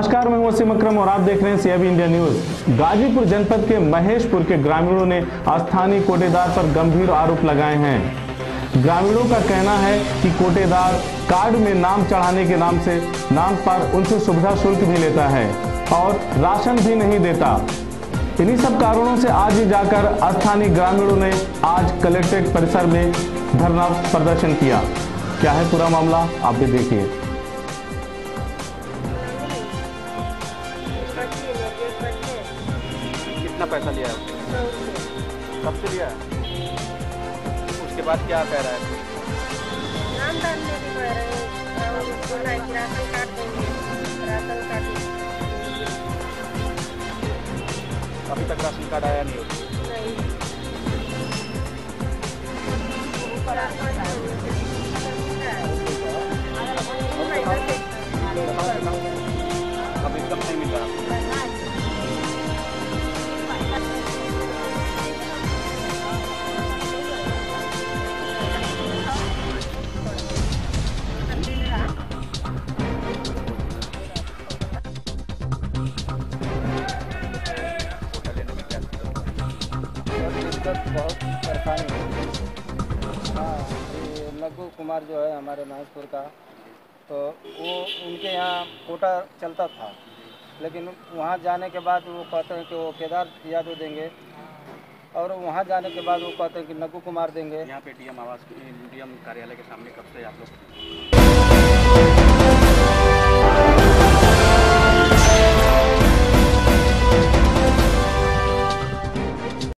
नमस्कार, मैं हूं वसीम अकरम और आप देख रहे हैं सीआईबी इंडिया न्यूज। गाजीपुर जनपद के महेशपुर के ग्रामीणों ने स्थानीय कोटेदार पर गंभीर आरोप लगाए हैं। ग्रामीणों का कहना है कि कोटेदार कार्ड में नाम चढ़ाने के नाम पर उनसे सुविधा शुल्क भी लेता है और राशन भी नहीं देता। इन्हीं सब कारणों से आज ही जाकर स्थानीय ग्रामीणों ने आज कलेक्ट्रेट परिसर में धरना प्रदर्शन किया। क्या है पूरा मामला, आप भी देखिए। कितना पैसा लिया है उसने? कब से लिया है? उसके बाद क्या कह रहा है? नामदान में भी कह रहे हैं बोला है कि राशन कार्ड देंगे, राशन कार्ड अभी तक राशन कार्ड आया नहीं है। अभी तक नहीं मिल रहा। बहुत परेशानी है। हाँ, ये नग्गू कुमार जो है हमारे महेशपुर का, तो वो उनके यहाँ कोटा चलता था, लेकिन वहाँ जाने के बाद वो कहते हैं कि वो केदार यादव देंगे, और वहाँ जाने के बाद वो कहते हैं कि नग्गू कुमार देंगे। यहाँ पे डीएम कार्यालय के सामने कब से आप लोग